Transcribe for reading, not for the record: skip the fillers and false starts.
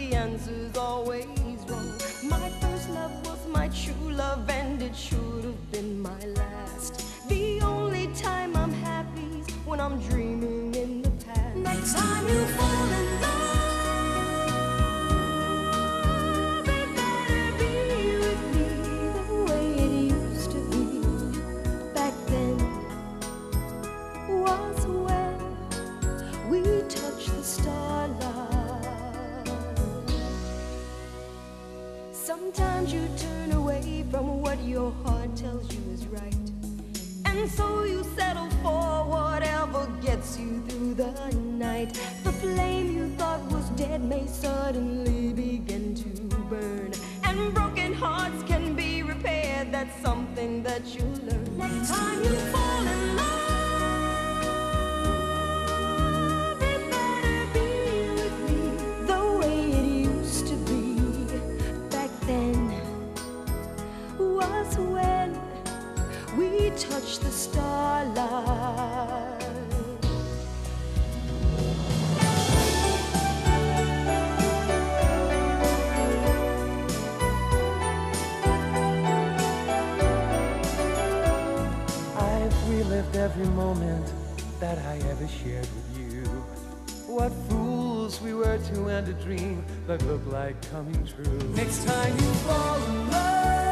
the answer's always wrong. My first love was my true love, and it should have been my last. The only time I'm happy is when I'm dreaming in the past. Next time you fall in love, it better be with me the way it used to be back then. Was when we touched the starlight. Sometimes you turn away from what your heart tells you is right, and so you settle for whatever gets you through the night. The flame you thought was dead may suddenly begin to burn, and broken hearts can be repaired. That's something that you learn. Next time you fall in love, it better be with me the way it used to be back then. Was when we touched the starlight. I've relived every moment that I ever shared with you. What fools we were to end a dream that looked like coming true. Next time you fall in love,